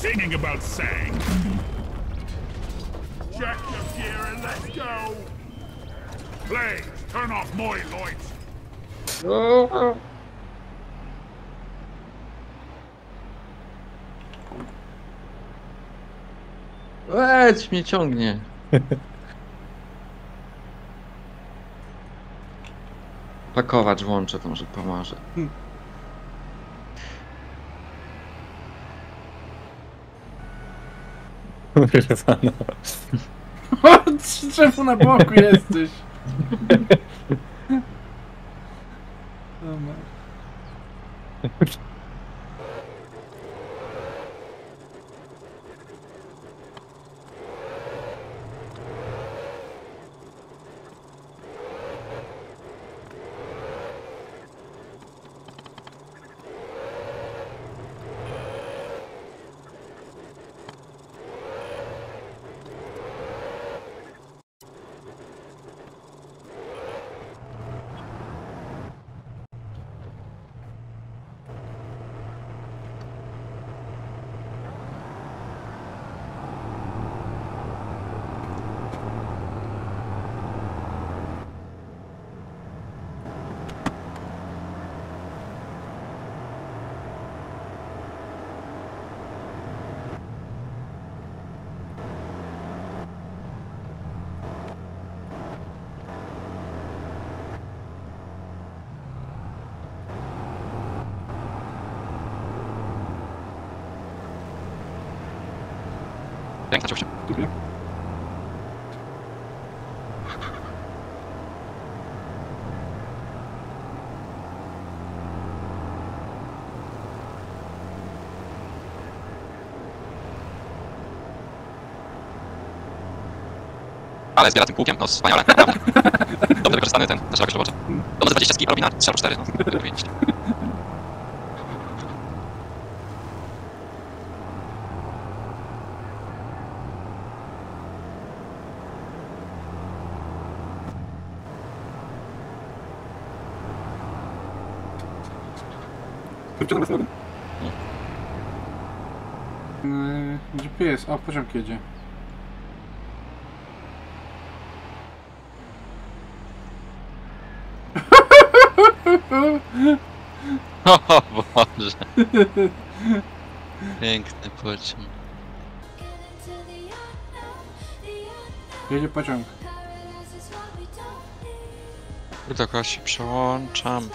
singing about sang. Check your gear and let's go. Play. Turn off moi lights. Leć mnie ciągnie. Pakować włączę, to może pomoże. Kurwa no. Czemu na boku jesteś? Piękna ciuchcia. Ale zbiera tym kółkiem, no wspaniale, naprawdę. Dobrze wykorzystany ten, też jakoś roboczy. Dobrze 20 ski, robi na 3-4, no. 5. GPS, o, pociąg jedzie. O Boże. Piękny pociąg. Jedzie pociąg. Tylko się przełączam.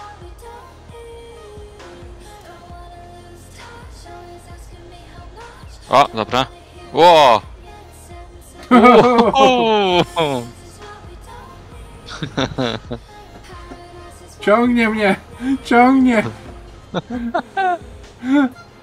O, dobra. Ło! Ciągnie mnie! Ciągnie!